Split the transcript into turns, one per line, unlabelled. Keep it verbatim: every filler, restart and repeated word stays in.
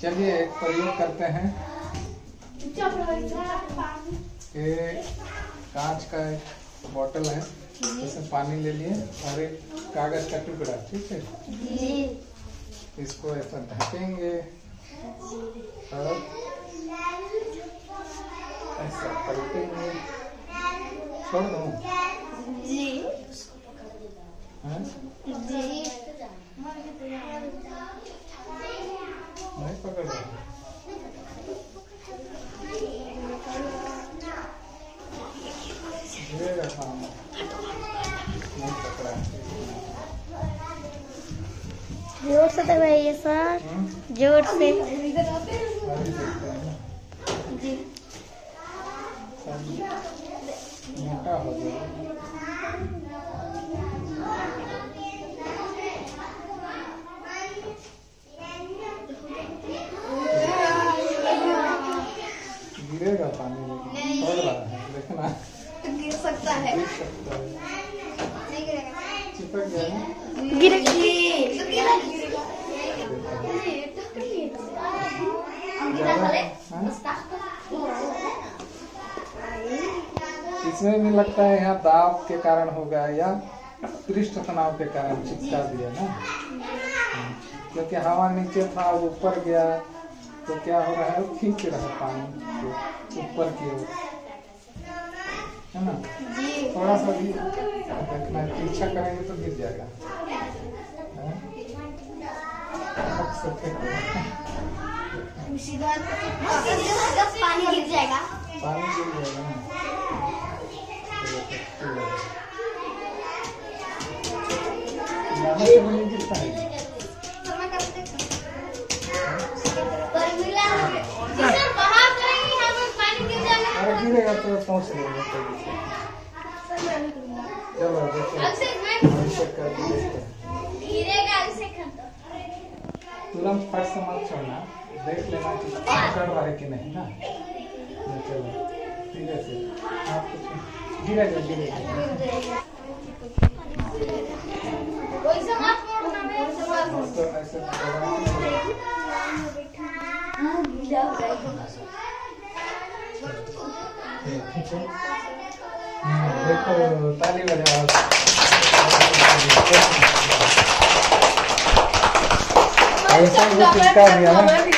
चलिए एक प्रयोग करते हैं कि कांच का एक बोतल है, इसमें पानी ले लिए और एक कागज का टुकड़ा, ठीक है, इसको ऐसा ढकेंगे और ऐसा पलटेंगे। छोड़ दूं? जी जी नहीं पकड़ रहा। गिरेगा काम नहीं पकड़ा।
जोर से दबाइए सर, जोर से। जी
मोटा हो गया। गिरेगा पानी, लेकिन पड़ रहा है, देखना
गिर सकता है,
गिर सकता है।
नहीं गिरेगा,
चिपक गया ना?
गिरेगा।
इसमें भी लगता है यहाँ दाब के कारण होगा या पृष्ठ तनाव के कारण चिपका दिया ना, क्योंकि हवा नीचे था वो ऊपर गया तो क्या हो रहा है, वो खींच रहा है पानी को ऊपर की ओर, है ना। थोड़ा सा भी देखना है, पीछा करेंगे तो गिर जाएगा।
पानी गिर जाएगा,
पानी गिर जाएगा। ज़्यादा से नहीं गिरता है। अरे गिरेगा तो पहुँच लेगा। चलो तुरंत फट से मत छोड़ना, देख लेना कि पकड़ रहा है कि नहीं ना। चलो धीरे से, आप कुछ गिरेगा गिरेगा तो ऐसे देखो ताली बजाओ। ऐसा वो चिपका दिया ना।